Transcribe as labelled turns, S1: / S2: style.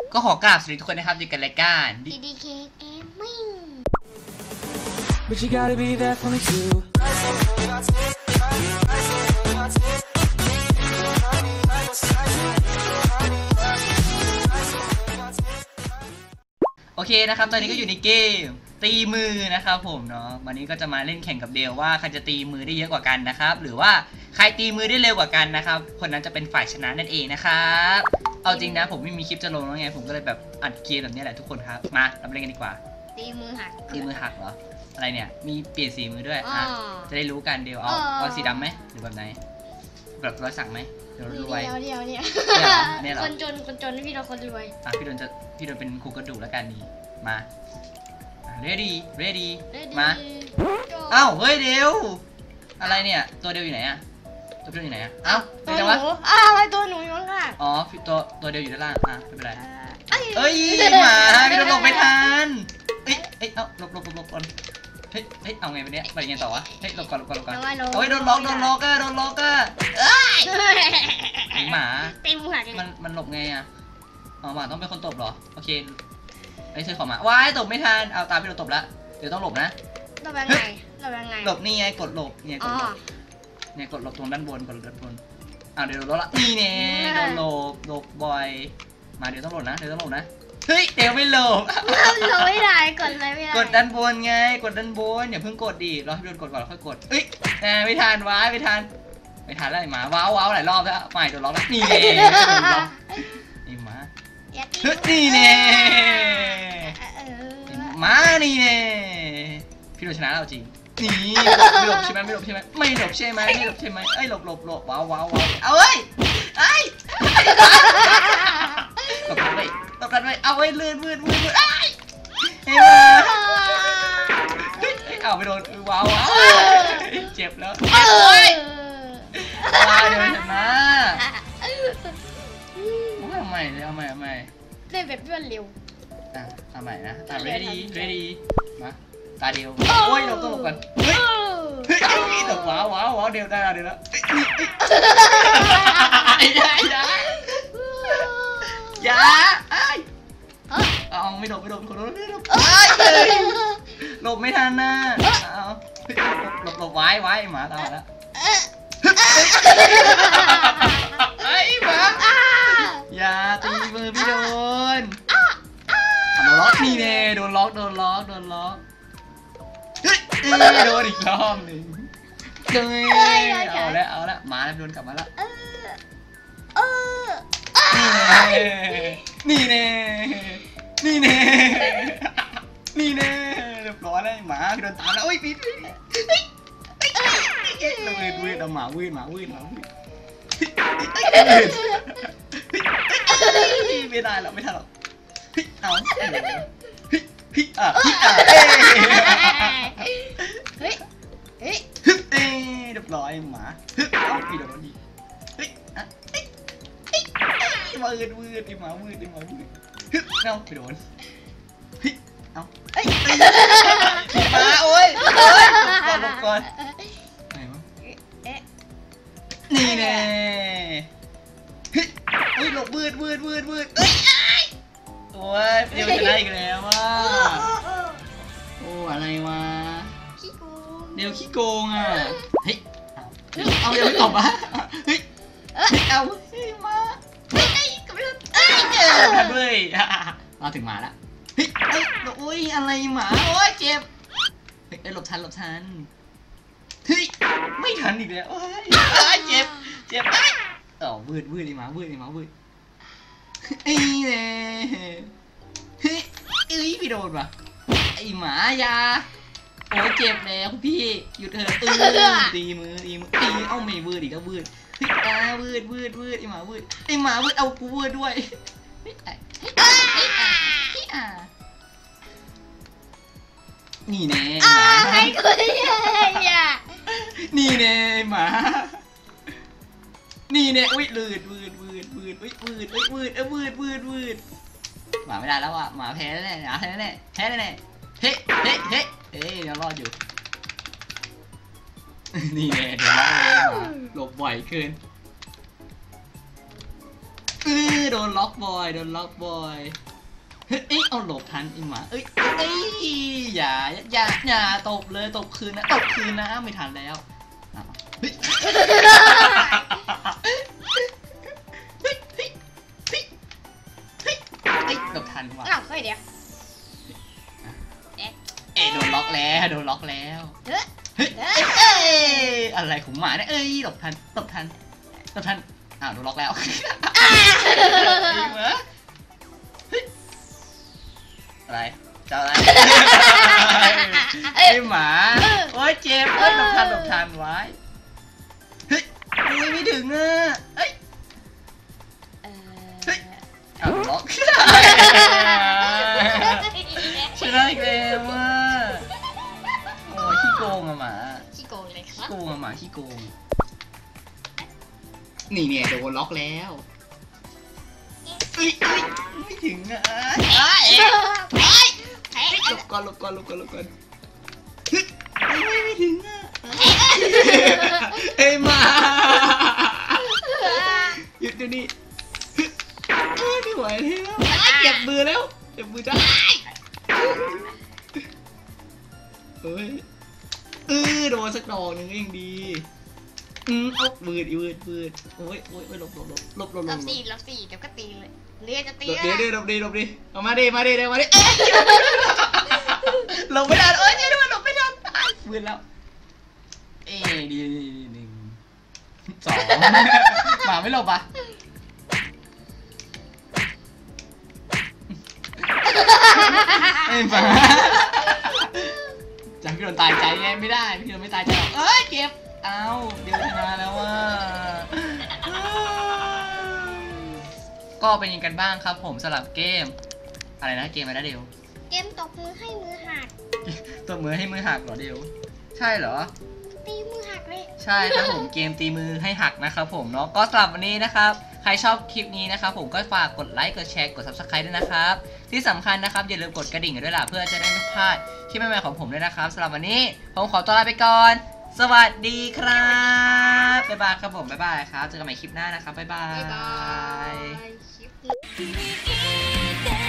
S1: ก็ขอกราบสวัสดีทุกคนนะครับอยู่กันรายการ
S2: DDK Gaming
S3: But you gotta be there for me too.
S1: โอเคนะครับตอนนี้ก็อยู่ในเกมตีมือนะครับผมเนาะวันนี้ก็จะมาเล่นแข่งกับเดลว่าใครจะตีมือได้เยอะกว่ากันนะครับหรือว่าใครตีมือได้เร็วกว่ากันนะครับคนนั้นจะเป็นฝ่ายชนะนั่นเองนะครับเอาจริงนะผมไม่มีคลิปจะลงแล้วไงผมก็เลยแบบอัดเกมแบบนี้แหละทุกคนครับมาเราไปเล่นกันดีกว่า
S2: ตีมือหัก
S1: ตีมือหักเหรออะไรเนี่ยมีเปลี่ยนสีมือด้วย
S2: อ๋อ
S1: อ่ะจะได้รู้กันเดลเอา
S2: อ๋อ
S1: เอาสีดำไหมหรือแบบไหนแบบรอยสักไหมเดี๋ยวรวย
S2: เดี๋ยว
S1: เนี่ยเหรอ
S2: คนจนพี่เราคนรวย
S1: อ่ะพี่โดนเป็นครูกระดูกแล้วกันนี่มา ready มาอ้าวเฮ้ยเดวอะไรเนี่ยตัวเดียวอยู่ไหนอะตัวเดียวอยู่ไหนอะอ้าว
S2: ตัว
S1: เดี๋ยว
S2: ห
S1: วะ
S2: นูอ้าวไอตัวหนูอยู่ข้างล่าง
S1: อ๋อตัวเดียวอยู่ด้านล่างอ่ะไม่เป็นไร
S2: เอ้
S1: เอ้ยหมาพี่โดนหลบไม่ทันเอ้ยเอ้าหลบก่อนเฮ้ยเอาไงไปเนี่ยไปยังไงต่อวะเฮ้ยหลบก่อนเฮ้ยโดนล็อกอะเอ้ยหมา
S2: ตีมือหัก
S1: มันหลบไงอะอ๋อหมาต้องเป็นคนตบเหรอโอเคไอ้เธอขอมาว้ายตบไม่ทันเอาตามพี่โดนตบละเดี๋ยวต้องหลบนะ
S2: เรายังไง
S1: หลบนี่ไงกดหลบเนี่ย
S2: อ๋
S1: ก
S2: อ
S1: ดหลบเนี่ยกดหลบตรงด้านบนเดี๋ยวโดนละนี่เน่โดนหลบบ่อยมาเดี๋ยวต้องหลบนะเฮ้ยเดี๋ยวไม่หลบ
S2: เราไม่ได้กดเลยไม่ได้
S1: กดด้านบนไงกดด้านบนอย่าเพิ่งกดดิรอให้โดนกดก่อนแล้วค่อยกดเอ้ยไม่ทันว้ายไม่ทันแล้วไอ้หมาว้าวหลายรอบแล้วไม่โดนล็อกแล้วนี่เน่โดนล็อกไอ้หมาเฮ้ยนี่เน่หมานี่เน่พี่โดนชนะแล้วจริงนี่ไม่หลบใช่ไหมเอ้ยหลบว้าวเอาเอ้ยหลบกันไว้เอาไว้เลื่อนมืดเอ้ยเฮ้ยเอาไปโดนว้าวเจ็บแล้วเดี๋ยวชนะเอาใหม่เอาใหม่
S2: เล่นแบบรวดเร็ว
S1: เอาใหม่นะready มาตาเดียวโอ้ยเราต้องหลบก่อนเฮ้ยหลบว้าวเดี๋ยวได้แล้วอย่าเอาไม่หลบคนโดนไม่หลบหลบไม่ทันนะเอาหลบไว้หมาตามแล้วไอ้หมาอย่าตีมือพี่โดนล็อกนี่เน่โดนล็อกโดนอีกรอบหนึ่งเอาละมาแล้วโดนกลับมาแล้วนี่เน่เรียบร้อยแล้วหมาโดนตามแล้วโอ้ยปิดวืดเอาหมาวืดไม่ได้หรอกเอา
S2: เฮ้ย
S1: เรียบร้อยหมาเอาปีโดนดีวืดไอ้หมาวืดเอาไปโดนเอามาโอ้ยหลบก่อนไหนวะนี่แน่เฮ้ยหลบวืดโอ้ยเดี๋ยวจะได้อีกแล้วว่าโอ้อะไรวะเดี๋ยวขี้โกงอ่ะเฮ้ยเอาเดี๋ยวไม่ตบอ่ะเฮ้ยเอามาก็ไม่ทันด้วยเราถึงมาแล้วเฮ้ยโอ้ยอะไรหมาโอ้ยเจ็บเฮ้ยหลบทันเฮ้ยไม่ทันอีกแล้วโอ้ยเจ็บอ๋อวืดไอ้หมาวืดไอ้เนี่ยเฮ้ยพี่โดนว่ะไอ้หมายาโอ้ยเจ็บแล้วพี่หยุดเถอะตีมือตีเอาไม่วืดอีกแล้ววืดเฮ้ยวืดไอ้หมาวืดเอากูวืดด้วยนี่แน่หมา
S2: ให้กูเนี่ย
S1: นี่แน่หมานี่เนี่ยอุ้ยวืดหมาไม่ได้แล้วอ่ะหมาแพ้แน่เฮ้ยังรอดอยู่นี่แน่เดี๋ยวรอดเลยหมาหลบบ่อยเกินโดนล็อกบอยโดนล็อกบอยเฮ้ยเอาหลบทันอีหมาเอ้ยอย่าตบเลยตบคืนนะตบคืนนะไม่ทันแล้วเฮ้ยหลบทันว่ะ
S2: อ้าวเฮ้ยเดี๋ยว
S1: โดนล็อกแล้วโดนล็อกแล้ว
S2: เฮ้ย
S1: เฮ้ยอะไรของหมาเนี่ยหลบทันอ้าวโดนล็อกแล้วอะไรเจ้าอะไรไอหมาโอ้ยเจ็บหลบทันไว้เฮ้ยไม่ถึงอ่ะเฮ้ยอ้าวล็อกชนะอีกแล้วว่ะโอ้ยขี้โกงอะหมา
S2: ขี้โกงเลยครับ
S1: โกงอะหมาขี้โกงนี่เนี่ยโดนล็อกแล้วไม่ถึงอ่ะหลบก่อนไม่ถึงอ่ะมาหยุดเดี๋ยวนี้ไม่ไหวแล้วเจ็บมือจ้าเฮ้ยโดนสักดอกหนึ่งเองดีเอาบืดโอ้ยหลบ
S2: รอบสี่เดี๋ยวก็ตีเลยเรียจะตี
S1: หลบดีเอามาดิหลบไม่ได้หลบไม่ได้บืดแล้วดี1 2หมาไม่หลบอ่ะหมาจากพี่โดนตายใจไงไม่ได้พี่โดนไม่ตายใจหรอกเก็บเอาเดี๋ยวชนะแล้วว่าก็เป็นยังกันบ้างครับผมสำหรับเกมอะไรนะเกมอะไรนะเดียว
S2: เกมตบมือให้มือหัก
S1: ตบมือให้มือหักเหรอเดียวใช่เหรอ
S2: ตีมือหักเลย
S1: ใช่ครับผมเกมตีมือให้หักนะครับผมเนาะก็สำหรับวันนี้นะครับใครชอบคลิปนี้นะครับผมก็ฝากกดไลค์กดแชร์กด Subscribe ด้วยนะครับที่สำคัญนะครับอย่าลืมกดกระดิ่งด้วยล่ะเพื่อจะได้ไม่พลาดคลิปใหม่ๆของผมด้วยนะครับสำหรับวันนี้ผมขอตัวลาไปก่อนสวัสดีครับบ๊ายบายครับผมบ๊ายบายครับเจอกันใหม่คลิปหน้านะครับบ๊ายบาย
S2: คลิป